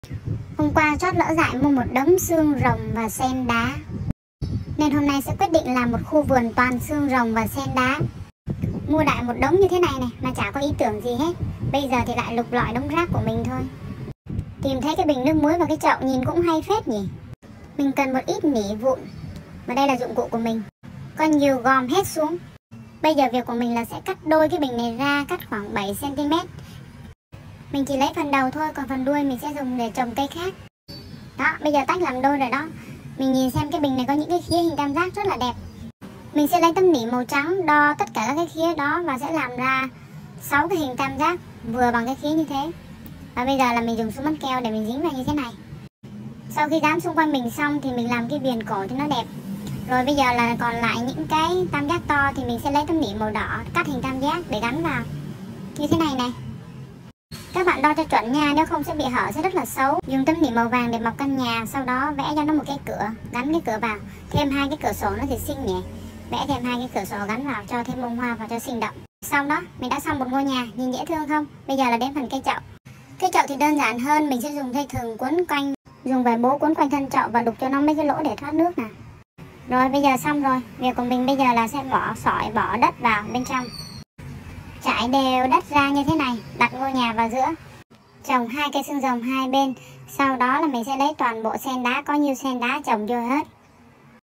Hôm qua chót lỡ dại mua một đống xương rồng và sen đá, nên hôm nay sẽ quyết định làm một khu vườn toàn xương rồng và sen đá. Mua đại một đống như thế này mà chả có ý tưởng gì hết. Bây giờ thì lại lục lọi đống rác của mình thôi. Tìm thấy cái bình nước muối và cái chậu nhìn cũng hay phết nhỉ. Mình cần một ít nỉ vụn, và đây là dụng cụ của mình. Có nhiều gom hết xuống. Bây giờ việc của mình là sẽ cắt đôi cái bình này ra, cắt khoảng 7 cm. Mình chỉ lấy phần đầu thôi, còn phần đuôi mình sẽ dùng để trồng cây khác. Đó, bây giờ tách làm đôi rồi đó. Mình nhìn xem cái bình này có những cái khía hình tam giác rất là đẹp. Mình sẽ lấy tấm nỉ màu trắng đo tất cả các cái khía đó và sẽ làm ra 6 cái hình tam giác vừa bằng cái khía như thế. Và bây giờ là mình dùng súng bắn keo để mình dính vào như thế này. Sau khi dán xung quanh mình xong thì mình làm cái viền cổ cho nó đẹp. Rồi bây giờ là còn lại những cái tam giác to thì mình sẽ lấy tấm nỉ màu đỏ cắt hình tam giác để gắn vào như thế này này. Các bạn đo cho chuẩn nha, nếu không sẽ bị hở, sẽ rất là xấu. Dùng tấm nỉ màu vàng để mọc căn nhà, sau đó vẽ cho nó một cái cửa, gắn cái cửa vào. Thêm 2 cái cửa sổ nó thì xinh nhỉ. Vẽ thêm 2 cái cửa sổ gắn vào cho thêm bông hoa vào cho sinh động. Xong đó, mình đã xong một ngôi nhà, nhìn dễ thương không? Bây giờ là đến phần cây chậu. Cây chậu thì đơn giản hơn, mình sẽ dùng dây thừng quấn quanh, dùng vải bố quấn quanh thân chậu và đục cho nó mấy cái lỗ để thoát nước nè. Rồi bây giờ xong rồi, việc của mình bây giờ là sẽ bỏ sỏi, bỏ đất vào bên trong. Trải đều đất ra như thế này, đặt ngôi nhà vào giữa. Trồng 2 cây xương rồng hai bên. Sau đó là mình sẽ lấy toàn bộ sen đá, có nhiêu sen đá trồng vô hết.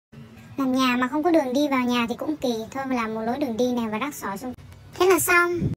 Làm nhà mà không có đường đi vào nhà thì cũng kỳ. Thôi mà làm một lối đường đi này và rắc sỏi xung. Thế là xong.